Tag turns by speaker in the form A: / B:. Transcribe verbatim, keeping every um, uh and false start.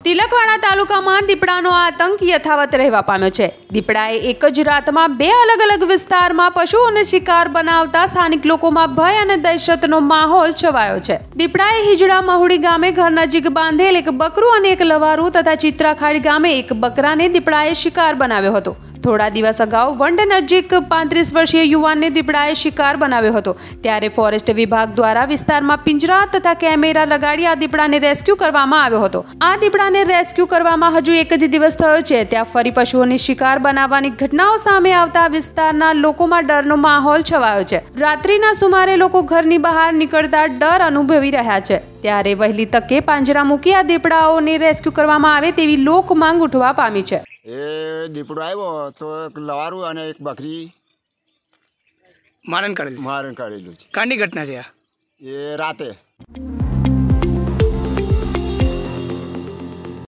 A: તિલકવાડા તાલુકામાં દીપડાનો આતંક યથાવત રહેવા પામ્યો છે। દીપડાએ એક જ રાતમાં બે અલગ અલગ વિસ્તારમાં પશુઓને શિકાર બનાવતા સ્થાનિક લોકોમાં ભય અને દહેશતનો માહોલ છવાયો છે। દીપડાએ હિજડા મહુડી ગામે ઘર નજીક બાંધેલ એક બકરું અને એક લવારું તથા ચિત્રાખાડી ગામે એક બકરાને દીપડાએ શિકાર બનાવ્યો હતો। થોડા દિવસ અગાઉ વંડ નજીક પાંત્રીસ વર્ષીય યુવાનને દીપડાએ શિકાર બનાવ્યો હતો, ત્યારે ફોરેસ્ટ વિભાગ દ્વારા વિસ્તારમાં પિંજરા તથા કેમેરા લગાડી આ દીપડાને રેસ્ક્યુ કરવામાં આવ્યો હતો। આ દીપડાને રેસ્ક્યુ કરવામાં હજુ એક જ દિવસ થયો છે, ત્યાં ફરી પશુઓની શિકાર બનાવવાની ઘટનાઓ સામે આવતા વિસ્તારના લોકોમાં ડરનો માહોલ છવાયો છે। રાત્રિના સુમારે લોકો ઘરની બહાર નીકળતા ડર અનુભવી રહ્યા છે, ત્યારે વહેલી તકે પાંજરા મૂકી આ દીપડાઓને રેસ્ક્યુ કરવામાં આવે તેવી લોક માંગ ઉઠવા પામી છે।
B: એ દીપડો આવ્યો તો એક લવારું અને એક બકરી
C: મારણ કરેલું
B: મારણ કરેલું છે।
C: કાંડી ઘટના છે
B: એ રાતે।